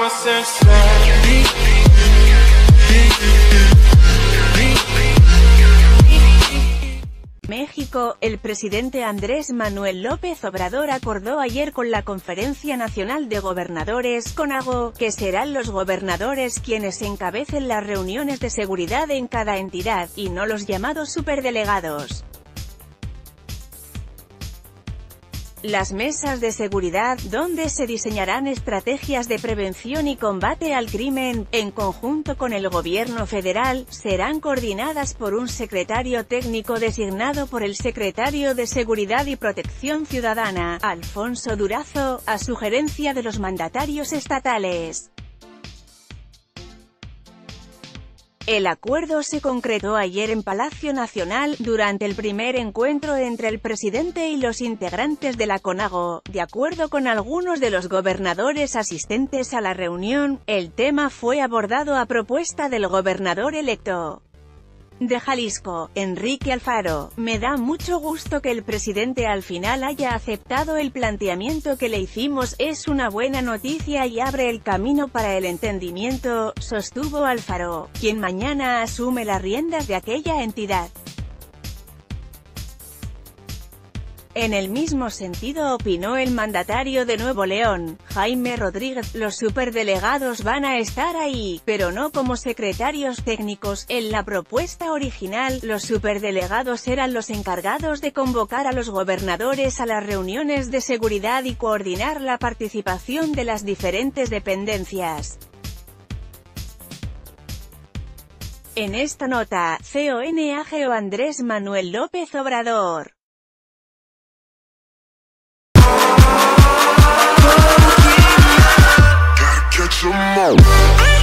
México, el presidente Andrés Manuel López Obrador acordó ayer con la Conferencia Nacional de Gobernadores, CONAGO, que serán los gobernadores quienes encabecen las reuniones de seguridad en cada entidad, y no los llamados superdelegados. Las mesas de seguridad, donde se diseñarán estrategias de prevención y combate al crimen, en conjunto con el gobierno federal, serán coordinadas por un secretario técnico designado por el secretario de Seguridad y Protección Ciudadana, Alfonso Durazo, a sugerencia de los mandatarios estatales. El acuerdo se concretó ayer en Palacio Nacional, durante el primer encuentro entre el presidente y los integrantes de la CONAGO. De acuerdo con algunos de los gobernadores asistentes a la reunión, el tema fue abordado a propuesta del gobernador electo de Jalisco, Enrique Alfaro. Me da mucho gusto que el presidente al final haya aceptado el planteamiento que le hicimos, es una buena noticia y abre el camino para el entendimiento, sostuvo Alfaro, quien mañana asume las riendas de aquella entidad. En el mismo sentido opinó el mandatario de Nuevo León, Jaime Rodríguez. Los superdelegados van a estar ahí, pero no como secretarios técnicos. En la propuesta original, los superdelegados eran los encargados de convocar a los gobernadores a las reuniones de seguridad y coordinar la participación de las diferentes dependencias. En esta nota, CONAGO Andrés Manuel López Obrador. Catch 'em all.